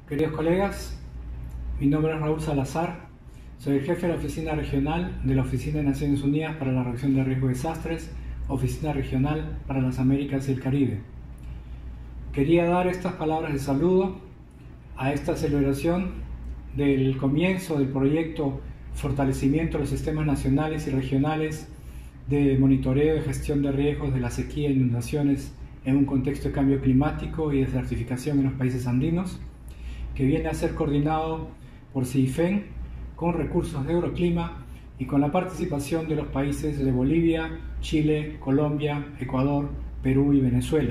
Queridos colegas, mi nombre es Raúl Salazar, soy el jefe de la Oficina Regional de la Oficina de Naciones Unidas para la Reducción de Riesgo de Desastres, Oficina Regional para las Américas y el Caribe. Quería dar estas palabras de saludo a esta celebración del comienzo del proyecto Fortalecimiento de los Sistemas Nacionales y Regionales de Monitoreo y Gestión de Riesgos de la Sequía e Inundaciones en un contexto de cambio climático y desertificación en los países andinos, que viene a ser coordinado por CIFEN con recursos de Euroclima y con la participación de los países de Bolivia, Chile, Colombia, Ecuador, Perú y Venezuela.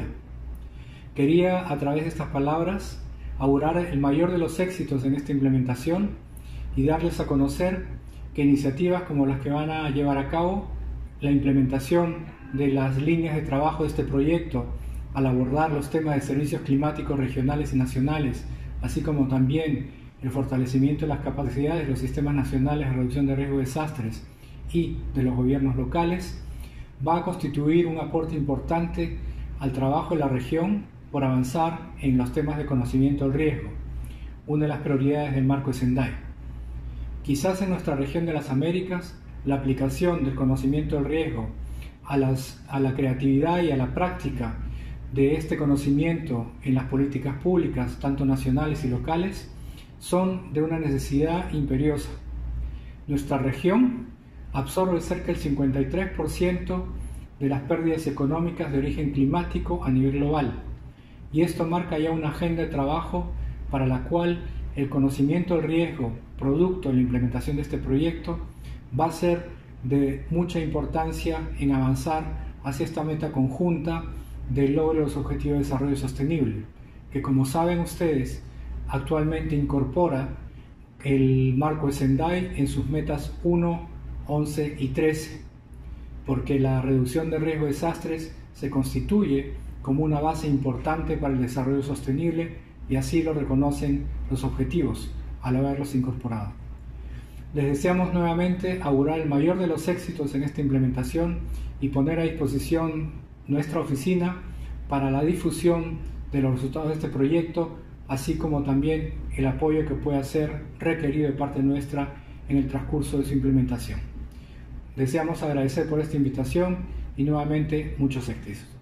Quería, a través de estas palabras, augurar el mayor de los éxitos en esta implementación y darles a conocer que iniciativas como las que van a llevar a cabo la implementación de las líneas de trabajo de este proyecto al abordar los temas de servicios climáticos regionales y nacionales, así como también el fortalecimiento de las capacidades de los sistemas nacionales de reducción de riesgo de desastres y de los gobiernos locales, va a constituir un aporte importante al trabajo de la región por avanzar en los temas de conocimiento del riesgo, una de las prioridades del marco de Sendai. Quizás en nuestra región de las Américas, la aplicación del conocimiento del riesgo a la creatividad y a la práctica de este conocimiento en las políticas públicas, tanto nacionales y locales, son de una necesidad imperiosa. Nuestra región absorbe cerca del 53% de las pérdidas económicas de origen climático a nivel global, y esto marca ya una agenda de trabajo para la cual el conocimiento del riesgo, producto de la implementación de este proyecto, va a ser de mucha importancia en avanzar hacia esta meta conjunta del logro de los Objetivos de Desarrollo Sostenible, que, como saben ustedes, actualmente incorpora el marco de Sendai en sus metas 1, 11 y 13, porque la reducción de riesgo de desastres se constituye como una base importante para el desarrollo sostenible, y así lo reconocen los objetivos al haberlos incorporado. Les deseamos nuevamente augurar el mayor de los éxitos en esta implementación y poner a disposición nuestra oficina para la difusión de los resultados de este proyecto, así como también el apoyo que pueda ser requerido de parte nuestra en el transcurso de su implementación. Deseamos agradecer por esta invitación y nuevamente muchos éxitos.